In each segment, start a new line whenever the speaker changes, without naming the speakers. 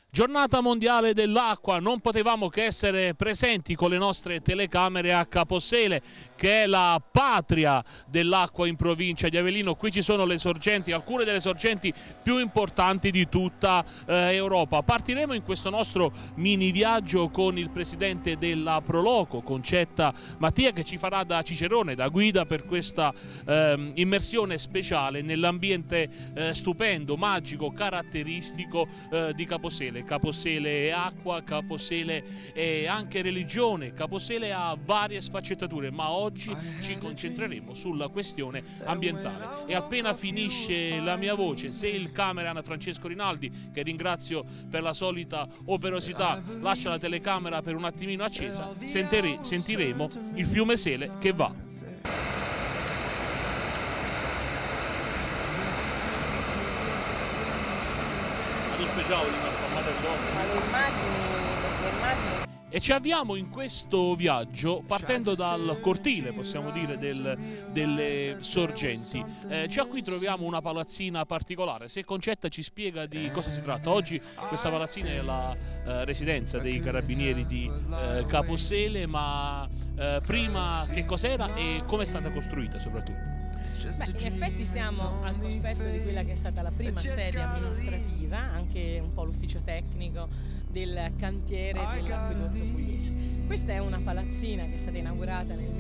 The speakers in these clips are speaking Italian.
Giornata mondiale dell'acqua, non potevamo che essere presenti con le nostre telecamere a Caposele, che è la patria dell'acqua in provincia di Avellino. Qui ci sono le sorgenti, alcune delle sorgenti più importanti di tutta Europa. Partiremo in questo nostro mini viaggio con il presidente della Proloco, Concetta Mattia, che ci farà da cicerone, da guida per questa immersione speciale nell'ambiente stupendo, magico, caratteristico di Caposele. Caposele è acqua, Caposele è anche religione, Caposele ha varie sfaccettature, ma oggi ci concentreremo sulla questione ambientale. E appena finisce la mia voce, se il cameraman Francesco Rinaldi, che ringrazio per la solita operosità, lascia la telecamera per un attimino accesa, sentiremo il fiume Sele che va. E ci avviamo in questo viaggio partendo dal cortile, possiamo dire, delle sorgenti. Già qui troviamo una palazzina particolare. Se Concetta ci spiega di cosa si tratta. Oggi questa palazzina è la residenza dei carabinieri di Caposele, ma prima che cos'era e come è stata costruita soprattutto?
Beh, in effetti siamo al cospetto di quella che è stata la prima sede amministrativa, anche un po' l'ufficio tecnico del cantiere dell'acquedotto pugliese. Questa è una palazzina che è stata inaugurata nel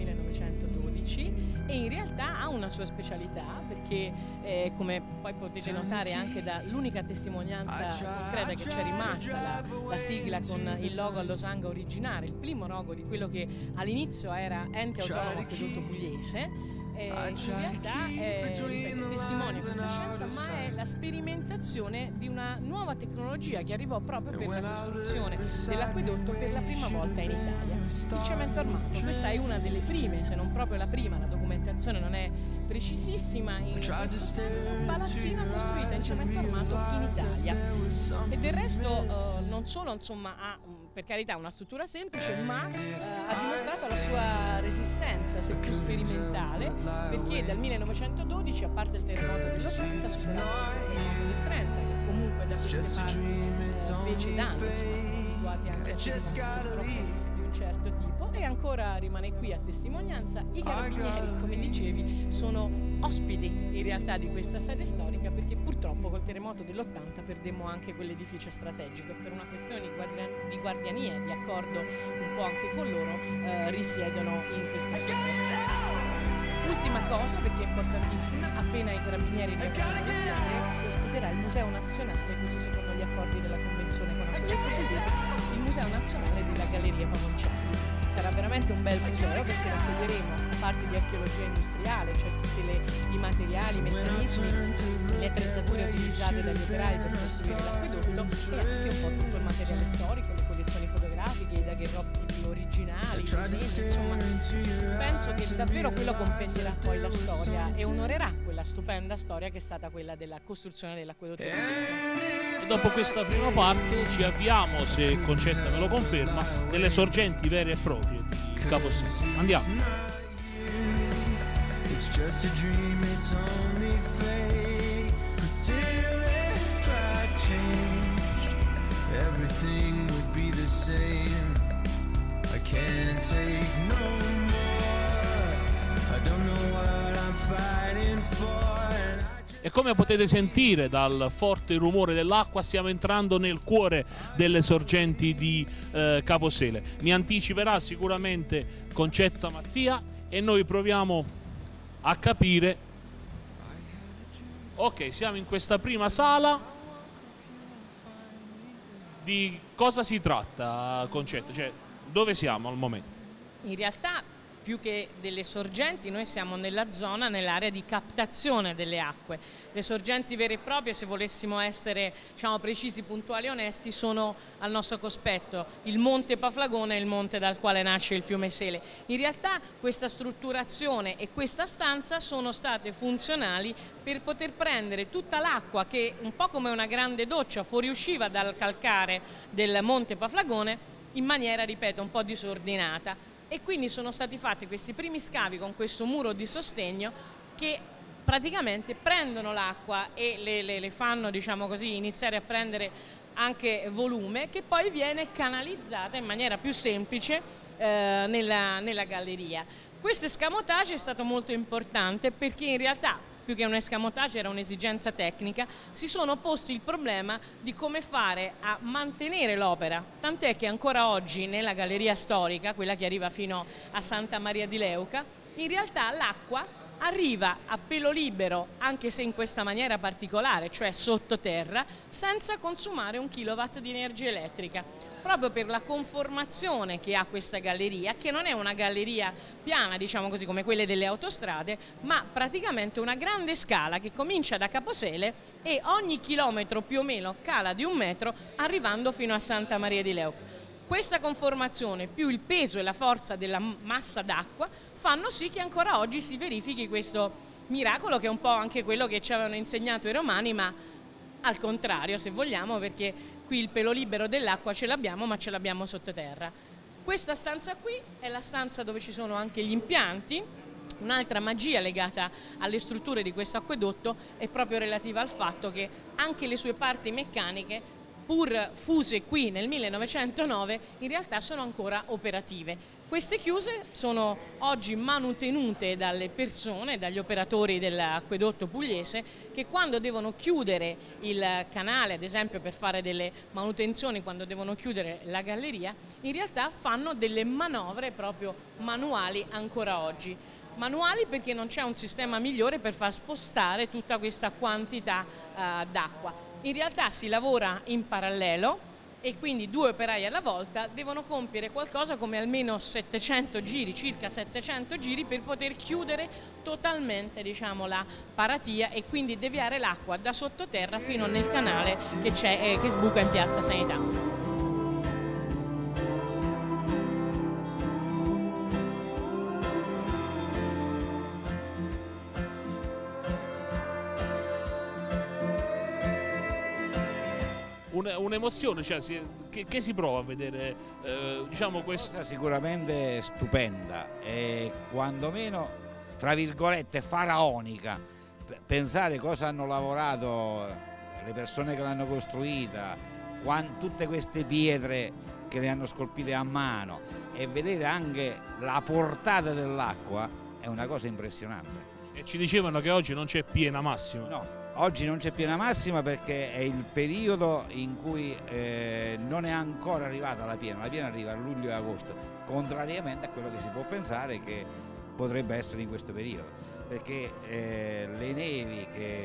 1912 e in realtà ha una sua specialità perché, come poi potete notare anche dall'unica testimonianza concreta che c'è rimasta, la sigla con il logo a losanga originale, il primo logo di quello che all'inizio era Ente Autonomo Acquedotto Pugliese. In realtà ripeto, testimonia questa scienza, ma è la sperimentazione di una nuova tecnologia che arrivò proprio per la costruzione dell'acquedotto per la prima volta in Italia, il cemento armato. Questa è una delle prime, se non proprio la prima, la documentazione non è precisissima, in questo senso, palazzina costruita in cemento armato in Italia. E del resto non solo insomma ha per carità una struttura semplice, ma ha dimostrato la sua resistenza, seppur sperimentale, perché dal 1912, a parte il terremoto dell'80, superato il terremoto del 30, che comunque da queste parti fece danni, insomma siamo abituati anche a terremoti purtroppo di un certo tipo, e ancora rimane qui a testimonianza. I carabinieri, come dicevi, sono ospiti in realtà di questa sede storica, perché purtroppo col terremoto dell'80 perdemmo anche quell'edificio strategico e per una questione di guardiania e di accordo un po' anche con loro risiedono in questa sede. Ultima cosa, perché è importantissima, appena i carabinieri riapriranno le sede si ospiterà il Museo Nazionale, questo secondo gli accordi della Convenzione con Acquedotto Pugliese, il Museo Nazionale della Galleria Pavoncelli. Sarà veramente un bel museo perché raccoglieremo parti di archeologia industriale, cioè tutti i materiali, i meccanismi, le attrezzature utilizzate dagli operai per costruire l'acquedotto e anche un po' tutto il materiale storico, le collezioni fotografiche, i daguerrotti originali, i disegni, insomma penso che davvero quello compendierà poi la storia e onorerà quella stupenda storia che è stata quella della costruzione dell'acquedotto pugliese.
E dopo questa prima parte ci avviamo, se Concetta me lo conferma, nelle sorgenti vere e proprie di Caposele. Andiamo! It's just a dream, it's only fate. And still if I changed, everything would be the same. I can't take no more. I don't know what I'm fighting for. E come potete sentire dal forte rumore dell'acqua, stiamo entrando nel cuore delle sorgenti di Caposele. Mi anticiperà sicuramente Concetta Mattia e noi proviamo a capire. Ok, siamo in questa prima sala. Di cosa si tratta, Concetta? Cioè, dove siamo al momento?
In realtà, più che delle sorgenti, noi siamo nella zona, nell'area di captazione delle acque. Le sorgenti vere e proprie, se volessimo essere precisi, puntuali e onesti, sono al nostro cospetto il Monte Paflagone e il monte dal quale nasce il fiume Sele. In realtà questa strutturazione e questa stanza sono state funzionali per poter prendere tutta l'acqua che, un po' come una grande doccia, fuoriusciva dal calcare del Monte Paflagone in maniera, ripeto, un po' disordinata. E quindi sono stati fatti questi primi scavi con questo muro di sostegno che praticamente prendono l'acqua e le fanno, diciamo così, iniziare a prendere anche volume, che poi viene canalizzata in maniera più semplice nella galleria. Questo escamotage è stato molto importante perché in realtà, più che un escamotage, era un'esigenza tecnica, si sono posti il problema di come fare a mantenere l'opera, tant'è che ancora oggi nella galleria storica, quella che arriva fino a Santa Maria di Leuca, in realtà l'acqua arriva a pelo libero, anche se in questa maniera particolare, cioè sottoterra, senza consumare 1 kW di energia elettrica, proprio per la conformazione che ha questa galleria, che non è una galleria piana, diciamo così, come quelle delle autostrade, ma praticamente una grande scala che comincia da Caposele e ogni chilometro più o meno cala di 1 metro, arrivando fino a Santa Maria di Leuca. Questa conformazione più il peso e la forza della massa d'acqua fanno sì che ancora oggi si verifichi questo miracolo, che è un po' anche quello che ci avevano insegnato i romani, ma al contrario, se vogliamo, perché qui il pelo libero dell'acqua ce l'abbiamo, ma ce l'abbiamo sottoterra. Questa stanza qui è la stanza dove ci sono anche gli impianti. Un'altra magia legata alle strutture di questo acquedotto è proprio relativa al fatto che anche le sue parti meccaniche, pur fuse qui nel 1909, in realtà sono ancora operative. Queste chiuse sono oggi manutenute dalle persone, dagli operatori dell'acquedotto pugliese, che quando devono chiudere il canale, ad esempio per fare delle manutenzioni, quando devono chiudere la galleria, in realtà fanno delle manovre proprio manuali ancora oggi. Manuali perché non c'è un sistema migliore per far spostare tutta questa quantità d'acqua. In realtà si lavora in parallelo e quindi 2 operai alla volta devono compiere qualcosa come almeno 700 giri, circa 700 giri, per poter chiudere totalmente, diciamo, la paratia e quindi deviare l'acqua da sottoterra fino nel canale che sbuca in Piazza Sanità.
Un'emozione, cioè, che si prova a vedere, diciamo, questa
sicuramente stupenda e quantomeno, tra virgolette, faraonica. Pensare cosa hanno lavorato le persone che l'hanno costruita, tutte queste pietre che le hanno scolpite a mano, e vedere anche la portata dell'acqua è una cosa impressionante.
E ci dicevano che oggi non c'è piena massima.
No. Oggi non c'è piena massima perché è il periodo in cui non è ancora arrivata la piena arriva a luglio e agosto, contrariamente a quello che si può pensare che potrebbe essere in questo periodo, perché le nevi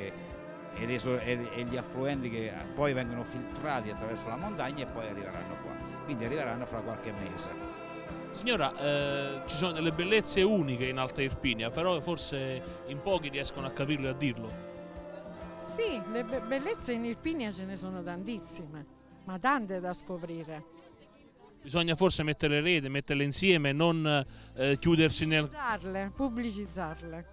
e gli affluenti che poi vengono filtrati attraverso la montagna e poi arriveranno qua, quindi arriveranno fra qualche mese.
Signora, ci sono delle bellezze uniche in Alta Irpinia, però forse in pochi riescono a capirlo e a dirlo.
Sì, le bellezze in Irpinia ce ne sono tantissime, ma tante da scoprire.
Bisogna forse mettere rete, metterle insieme, non chiudersi nel...
Pubblicizzarle.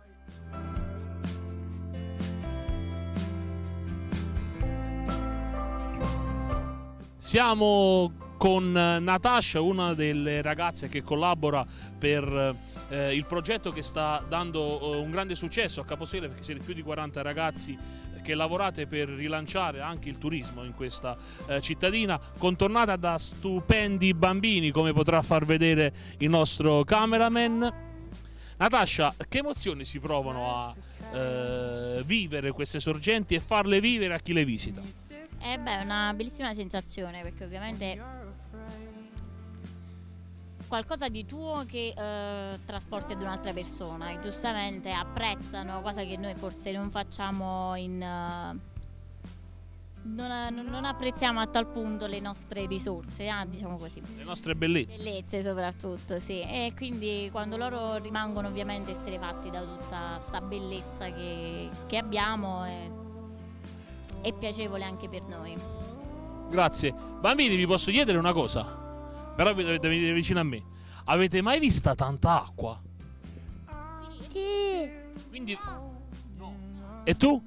Siamo con Natascia, una delle ragazze che collabora per il progetto che sta dando un grande successo a Caposele, perché siete più di 40 ragazzi che lavorate per rilanciare anche il turismo in questa cittadina, contornata da stupendi bambini, come potrà far vedere il nostro cameraman. Natascia, che emozioni si provano a vivere queste sorgenti e farle vivere a chi le visita?
Beh, è una bellissima sensazione, perché ovviamente qualcosa di tuo che trasporti ad un'altra persona, e giustamente apprezzano, cosa che noi forse non facciamo non apprezziamo a tal punto le nostre risorse, diciamo così.
Le nostre bellezze.
Bellezze soprattutto, sì. E quindi quando loro rimangono ovviamente esterefatti da tutta sta bellezza che abbiamo, è piacevole anche per noi.
Grazie. Bambini, vi posso chiedere una cosa? Però vi dovete venire vicino a me. Avete mai vista tanta acqua?
Sì.
Quindi... No. E tu?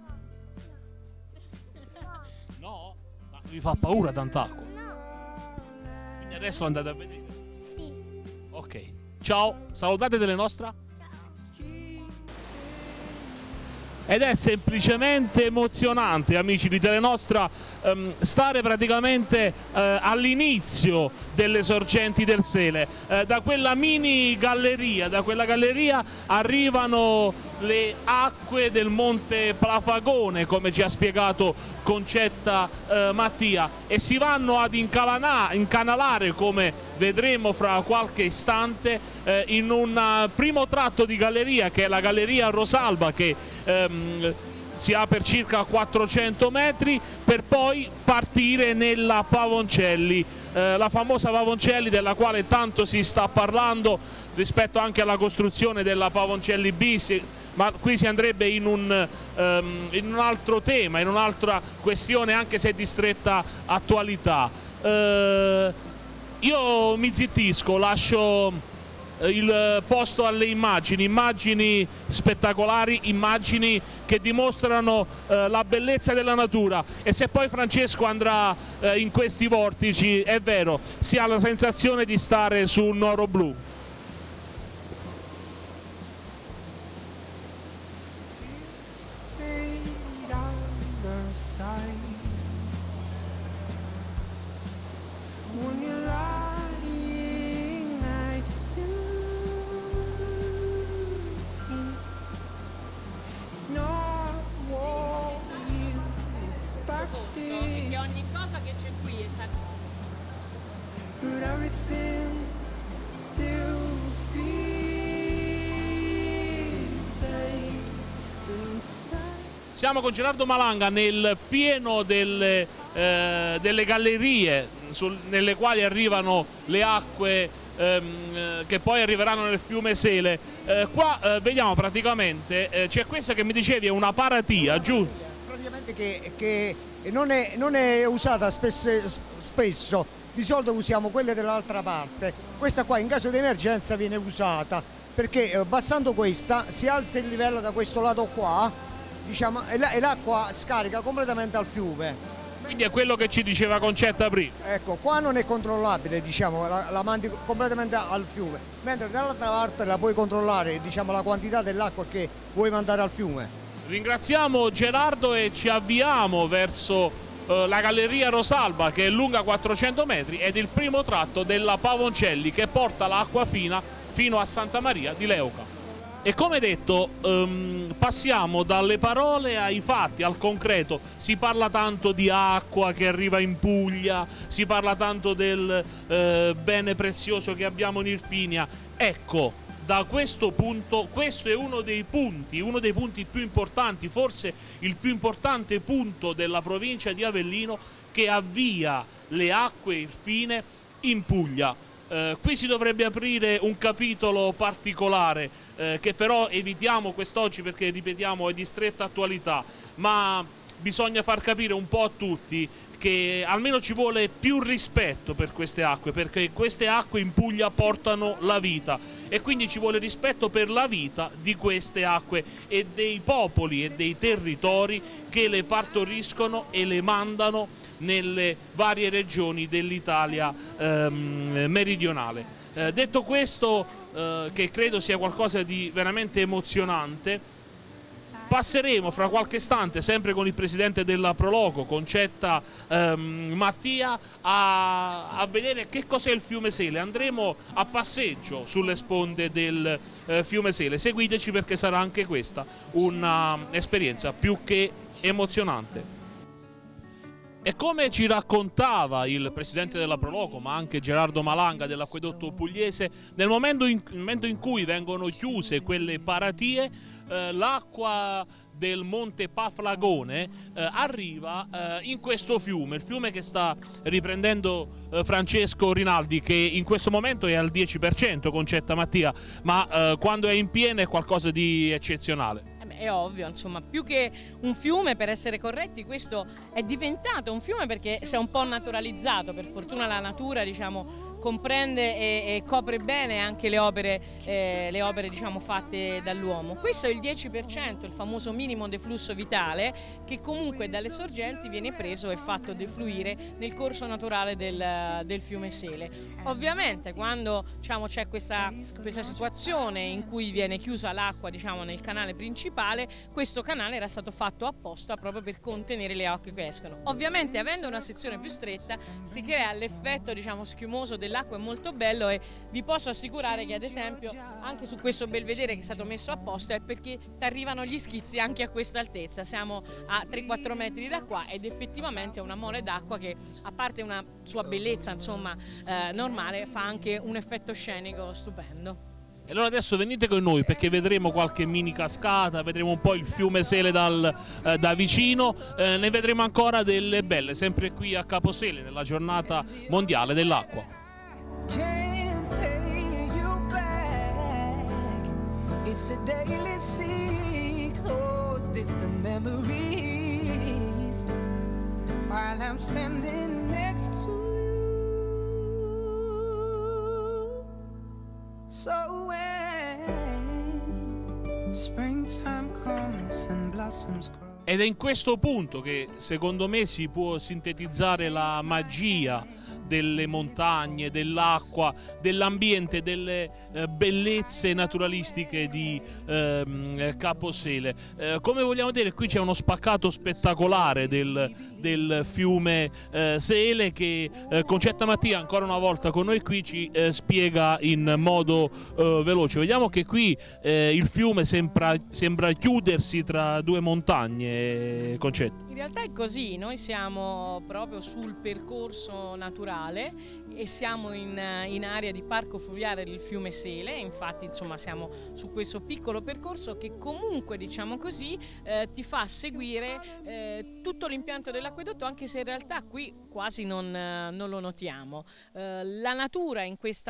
No? Ma vi fa paura tanta acqua?
No.
Quindi adesso andate a vedere.
Sì.
Ok. Ciao, salutate delle nostre. Ed è semplicemente emozionante, amici di Telenostra, stare praticamente all'inizio delle sorgenti del Sele. Da quella mini galleria, da quella galleria arrivano le acque del Monte Plafagone, come ci ha spiegato Concetta Mattia, e si vanno ad incanalare, come vedremo fra qualche istante, in un primo tratto di galleria, che è la Galleria Rosalba, che si ha per circa 400 metri, per poi partire nella Pavoncelli, la famosa Pavoncelli della quale tanto si sta parlando rispetto anche alla costruzione della Pavoncelli B, ma qui si andrebbe in un altro tema, in un'altra questione, anche se di stretta attualità. Io mi zittisco, lascio il posto alle immagini spettacolari, immagini che dimostrano la bellezza della natura, e se poi Francesco andrà in questi vortici, è vero, si ha la sensazione di stare su un oro blu.
Che ogni cosa che c'è qui è stata...
Siamo con Gerardo Malanga nel pieno delle gallerie nelle quali arrivano le acque che poi arriveranno nel fiume Sele. Qua vediamo praticamente, c'è questa che mi dicevi è una paratia, giù?
Praticamente che non è usata spesso, di solito usiamo quelle dell'altra parte. Questa qua in caso di emergenza viene usata, perché abbassando questa si alza il livello da questo lato qua, diciamo, e l'acqua scarica completamente al fiume.
Quindi è quello che ci diceva Concetta prima.
Ecco, qua non è controllabile, diciamo, la mandi completamente al fiume, mentre dall'altra parte la puoi controllare, diciamo, la quantità dell'acqua che vuoi mandare al fiume.
Ringraziamo Gerardo e ci avviamo verso la Galleria Rosalba, che è lunga 400 metri ed il primo tratto della Pavoncelli, che porta l'acqua fino a Santa Maria di Leuca. E come detto, passiamo dalle parole ai fatti, al concreto. Si parla tanto di acqua che arriva in Puglia, si parla tanto del bene prezioso che abbiamo in Irpinia. Ecco, da questo punto, questo è uno dei punti più importanti, forse il più importante punto della provincia di Avellino, che avvia le acque irpine in Puglia. Qui si dovrebbe aprire un capitolo particolare che però evitiamo quest'oggi perché, ripetiamo, è di stretta attualità, ma bisogna far capire un po' a tutti che almeno ci vuole più rispetto per queste acque, perché queste acque in Puglia portano la vita e quindi ci vuole rispetto per la vita di queste acque e dei popoli e dei territori che le partoriscono e le mandano nelle varie regioni dell'Italia meridionale. Detto questo, che credo sia qualcosa di veramente emozionante, passeremo fra qualche istante, sempre con il presidente della Proloco, Concetta Mattia, a vedere che cos'è il fiume Sele. Andremo a passeggio sulle sponde del fiume Sele. Seguiteci perché sarà anche questa un'esperienza più che emozionante. E come ci raccontava il presidente della Proloco, ma anche Gerardo Malanga dell'Acquedotto Pugliese, nel momento in cui vengono chiuse quelle paratie, l'acqua del Monte Plafagone arriva in questo fiume, il fiume che sta riprendendo Francesco Rinaldi, che in questo momento è al 10%, Concetta Mattia, ma quando è in piena è qualcosa di eccezionale.
È ovvio, insomma, più che un fiume, per essere corretti, questo è diventato un fiume perché si è un po' naturalizzato, per fortuna la natura, diciamo, comprende e copre bene anche le opere diciamo, fatte dall'uomo. Questo è il 10%, il famoso minimo deflusso vitale, che comunque dalle sorgenti viene preso e fatto defluire nel corso naturale del fiume Sele. Ovviamente quando diciamo, c'è questa situazione in cui viene chiusa l'acqua diciamo, nel canale principale, questo canale era stato fatto apposta proprio per contenere le acque che escono. Ovviamente avendo una sezione più stretta si crea l'effetto diciamo, schiumoso dell'acqua, è molto bello, e vi posso assicurare che ad esempio anche su questo belvedere che è stato messo apposta è perché arrivano gli schizzi anche a questa altezza, siamo a 3-4 metri da qua ed effettivamente è una mole d'acqua che a parte una sua bellezza insomma normale fa anche un effetto scenico stupendo.
E allora adesso venite con noi perché vedremo qualche mini cascata, vedremo un po' il fiume Sele da vicino, ne vedremo ancora delle belle, sempre qui a Caposele nella giornata mondiale dell'acqua.
So when springtime comes and blossoms grow.
Ed è in questo punto che secondo me si può sintetizzare la magia delle montagne, dell'acqua, dell'ambiente, delle bellezze naturalistiche di Caposele. Come vogliamo dire, qui c'è uno spaccato spettacolare del fiume Sele che Concetta Mattia ancora una volta con noi qui ci spiega in modo veloce. Vediamo che qui il fiume sembra chiudersi tra due montagne, Concetta.
In realtà è così, noi siamo proprio sul percorso naturale e siamo in area di parco fluviale del fiume Sele, infatti insomma siamo su questo piccolo percorso che comunque diciamo così ti fa seguire tutto l'impianto dell'acquedotto, anche se in realtà qui quasi non lo notiamo. La natura in questa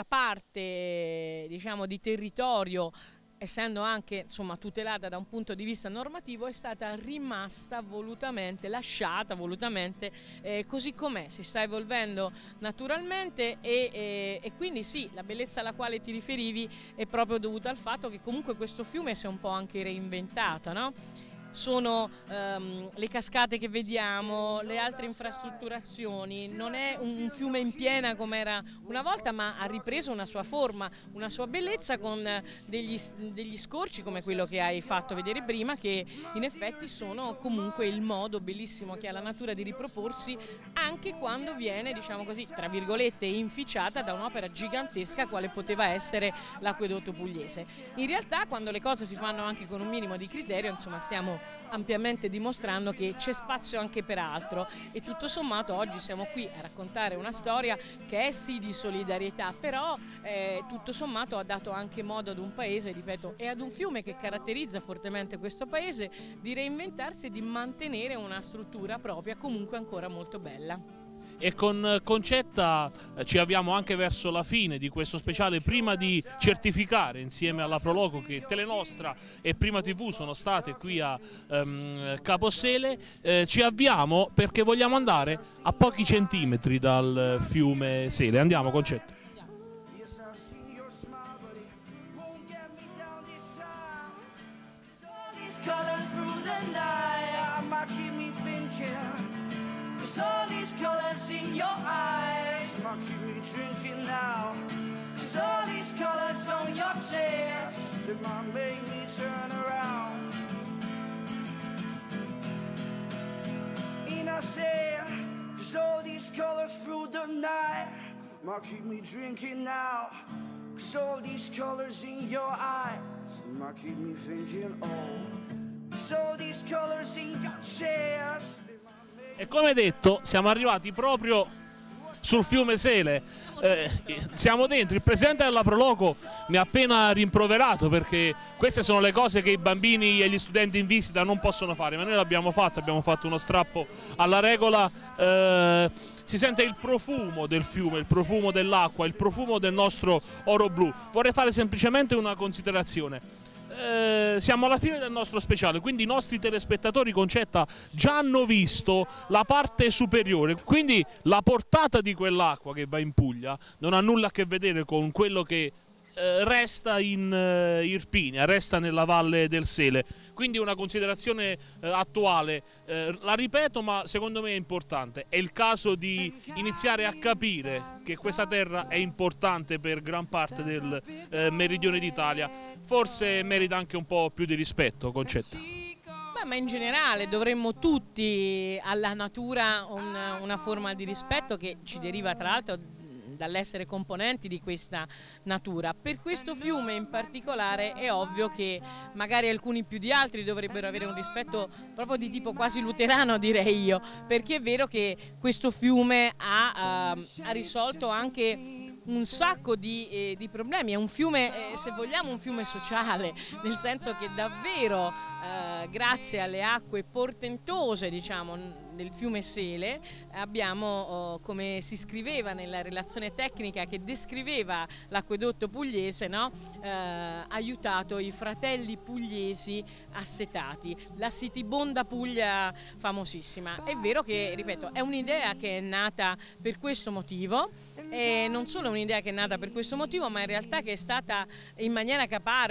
parte diciamo di territorio, essendo anche insomma tutelata da un punto di vista normativo, è stata rimasta volutamente, lasciata volutamente così com'è, si sta evolvendo naturalmente e quindi sì, la bellezza alla quale ti riferivi è proprio dovuta al fatto che comunque questo fiume si è un po' anche reinventato, no? Sono le cascate che vediamo, le altre infrastrutturazioni, non è un fiume in piena come era una volta, ma ha ripreso una sua forma, una sua bellezza con degli scorci come quello che hai fatto vedere prima, che in effetti sono comunque il modo bellissimo che ha la natura di riproporsi anche quando viene, diciamo così, tra virgolette, inficiata da un'opera gigantesca quale poteva essere l'acquedotto pugliese. In realtà quando le cose si fanno anche con un minimo di criterio, insomma stiamo ampiamente dimostrando che c'è spazio anche per altro e tutto sommato oggi siamo qui a raccontare una storia che è sì di solidarietà, però tutto sommato ha dato anche modo ad un paese, ripeto, e ad un fiume che caratterizza fortemente questo paese di reinventarsi e di mantenere una struttura propria comunque ancora molto bella.
E con Concetta ci avviamo anche verso la fine di questo speciale, prima di certificare insieme alla Proloco che Telenostra e Prima TV sono state qui a Caposele. Ci avviamo perché vogliamo andare a pochi centimetri dal fiume Sele. Andiamo, Concetta.
All these colors in your eyes might keep me drinking now. Cause all these colors on your chest, they might make me turn around. And I say, cause all these colors through the night might keep me drinking now. Cause all these colors in your eyes might keep me thinking, oh. Cause all these colors in your chest.
E come detto siamo arrivati proprio sul fiume Sele, siamo dentro. Il presidente della Proloco mi ha appena rimproverato perché queste sono le cose che i bambini e gli studenti in visita non possono fare, ma noi l'abbiamo fatto, abbiamo fatto uno strappo alla regola. Si sente il profumo del fiume, il profumo dell'acqua, il profumo del nostro oro blu. Vorrei fare semplicemente una considerazione. siamo alla fine del nostro speciale, quindi i nostri telespettatori, Concetta, già hanno visto la parte superiore, quindi la portata di quell'acqua che va in Puglia non ha nulla a che vedere con quello che resta in Irpinia, resta nella Valle del Sele, quindi una considerazione attuale, la ripeto ma secondo me è importante, è il caso di iniziare a capire che questa terra è importante per gran parte del meridione d'Italia, forse merita anche un po' più di rispetto, Concetta.
Ma in generale dovremmo tutti alla natura una forma di rispetto che ci deriva tra l'altro dall'essere componenti di questa natura. Per questo fiume in particolare è ovvio che magari alcuni più di altri dovrebbero avere un rispetto proprio di tipo quasi luterano, direi io, perché è vero che questo fiume ha risolto anche un sacco di problemi, è un fiume, se vogliamo, un fiume sociale, nel senso che davvero grazie alle acque portentose, diciamo, del fiume Sele abbiamo, come si scriveva nella relazione tecnica che descriveva l'acquedotto pugliese, no? Aiutato i fratelli pugliesi assetati, la Sitibonda Puglia famosissima. È vero che, ripeto, è un'idea che è nata per questo motivo, e non solo un'idea che è nata per questo motivo, ma in realtà che è stata in maniera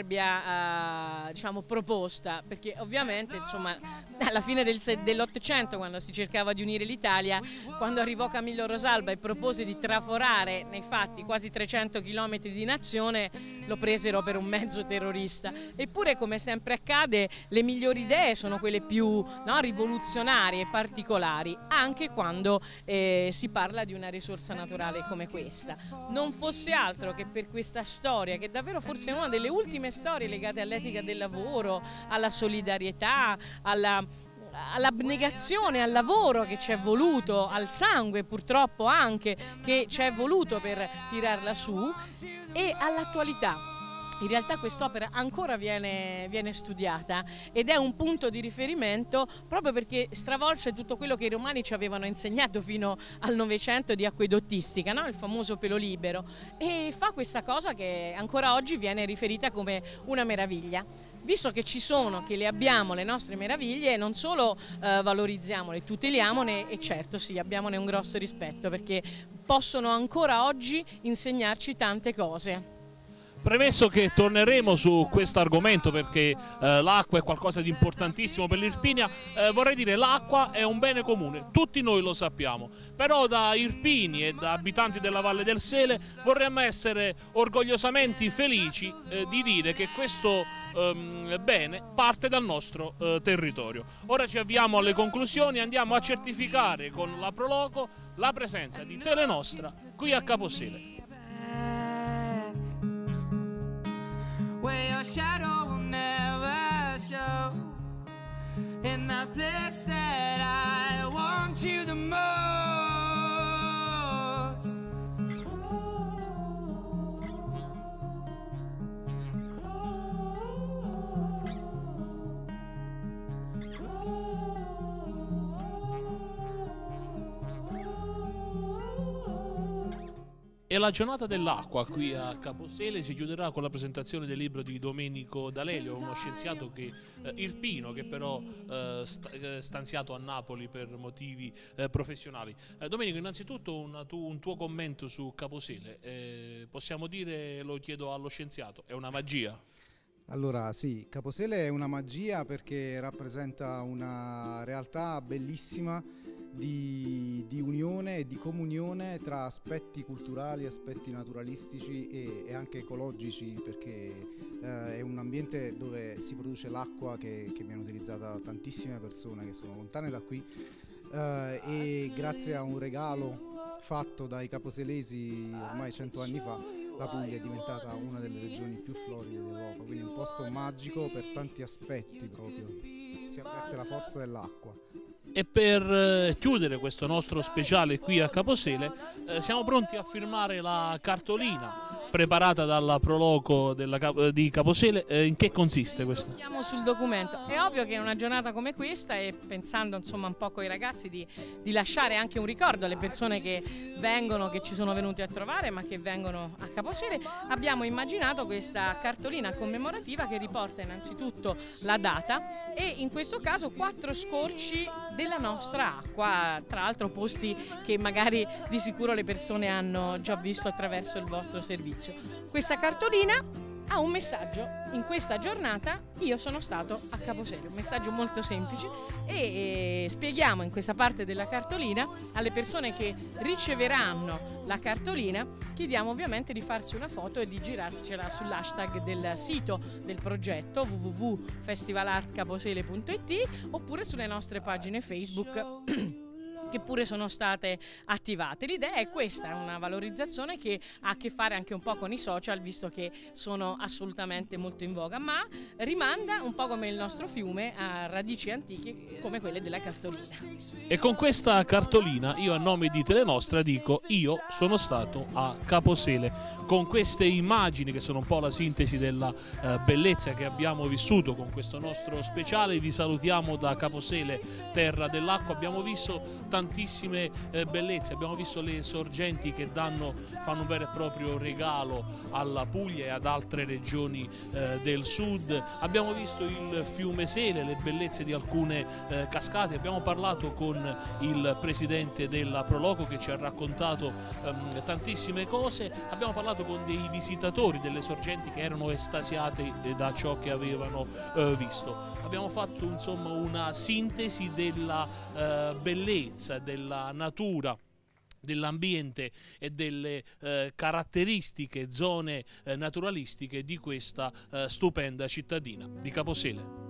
caparbia diciamo proposta, perché ovviamente insomma alla fine dell'Ottocento, quando si cercava di unire l'Italia, quando arrivò Camillo Rosalba e propose di traforare nei fatti quasi 300 km di nazione, lo presero per un mezzo terrorista. Eppure, come sempre accade, le migliori idee sono quelle più rivoluzionarie e particolari, anche quando si parla di una risorsa naturale come questa. Non fosse altro che per questa storia, che davvero forse è una delle ultime storie legate all'etica del lavoro, alla solidarietà, all'abnegazione, al lavoro che ci è voluto, al sangue purtroppo anche che ci è voluto per tirarla su, e all'attualità. In realtà quest'opera ancora viene studiata ed è un punto di riferimento proprio perché stravolse tutto quello che i romani ci avevano insegnato fino al Novecento di acquedottistica, no? Il famoso pelo libero, e fa questa cosa che ancora oggi viene riferita come una meraviglia. Visto che ci sono, che le abbiamo le nostre meraviglie, non solo valorizziamole, tuteliamone, e certo sì, abbiamone un grosso rispetto, perché possono ancora oggi insegnarci tante cose.
Premesso che torneremo su questo argomento perché l'acqua è qualcosa di importantissimo per l'Irpinia, vorrei dire l'acqua è un bene comune, tutti noi lo sappiamo, però da irpini e da abitanti della Valle del Sele vorremmo essere orgogliosamente felici di dire che questo bene parte dal nostro territorio. Ora ci avviamo alle conclusioni, andiamo a certificare con la Proloco la presenza di Telenostra qui a Caposele.
Where your shadow will never show, in the place that I want you the most.
E la giornata dell'acqua qui a Caposele si chiuderà con la presentazione del libro di Domenico D'Alelio, uno scienziato irpino che però stanziato a Napoli per motivi professionali. Domenico, innanzitutto un tuo commento su Caposele, possiamo dire, lo chiedo allo scienziato, è una magia?
Allora sì, Caposele è una magia perché rappresenta una realtà bellissima di unione e di comunione tra aspetti culturali, aspetti naturalistici e anche ecologici, perché è un ambiente dove si produce l'acqua che viene utilizzata da tantissime persone che sono lontane da qui, e grazie a un regalo fatto dai caposelesi ormai 100 anni fa, la Puglia è diventata una delle regioni più floride d'Europa, quindi un posto magico per tanti aspetti proprio, si avverte la forza dell'acqua.
E per chiudere questo nostro speciale qui a Caposele siamo pronti a firmare la cartolina preparata dalla Proloco di Caposele. In che consiste questa?
Siamo sul documento. È ovvio che in una giornata come questa, e pensando insomma un po' con i ragazzi di lasciare anche un ricordo alle persone che vengono, che ci sono venuti a trovare ma che vengono a Caposele, abbiamo immaginato questa cartolina commemorativa che riporta innanzitutto la data e in questo caso 4 scorci della nostra acqua, tra l'altro posti che magari di sicuro le persone hanno già visto attraverso il vostro servizio. Questa cartolina ha un messaggio: in questa giornata io sono stato a Caposele, un messaggio molto semplice, e spieghiamo in questa parte della cartolina alle persone che riceveranno la cartolina, chiediamo ovviamente di farsi una foto e di girarcela sull'hashtag del sito del progetto www.festivalartcaposele.it oppure sulle nostre pagine Facebook che pure sono state attivate. L'idea è questa, è una valorizzazione che ha a che fare anche un po' con i social, visto che sono assolutamente molto in voga, ma rimanda un po' come il nostro fiume a radici antiche come quelle della cartolina.
E con questa cartolina io a nome di Telenostra dico: io sono stato a Caposele. Con queste immagini che sono un po' la sintesi della bellezza che abbiamo vissuto con questo nostro speciale, vi salutiamo da Caposele, terra dell'acqua. Abbiamo visto tantissime bellezze, abbiamo visto le sorgenti che fanno un vero e proprio regalo alla Puglia e ad altre regioni del sud, abbiamo visto il fiume Sele, le bellezze di alcune cascate, abbiamo parlato con il presidente della Proloco che ci ha raccontato tantissime cose, abbiamo parlato con dei visitatori delle sorgenti che erano estasiati da ciò che avevano visto. Abbiamo fatto insomma una sintesi della bellezza, della natura, dell'ambiente e delle caratteristiche, zone naturalistiche di questa stupenda cittadina di Caposele.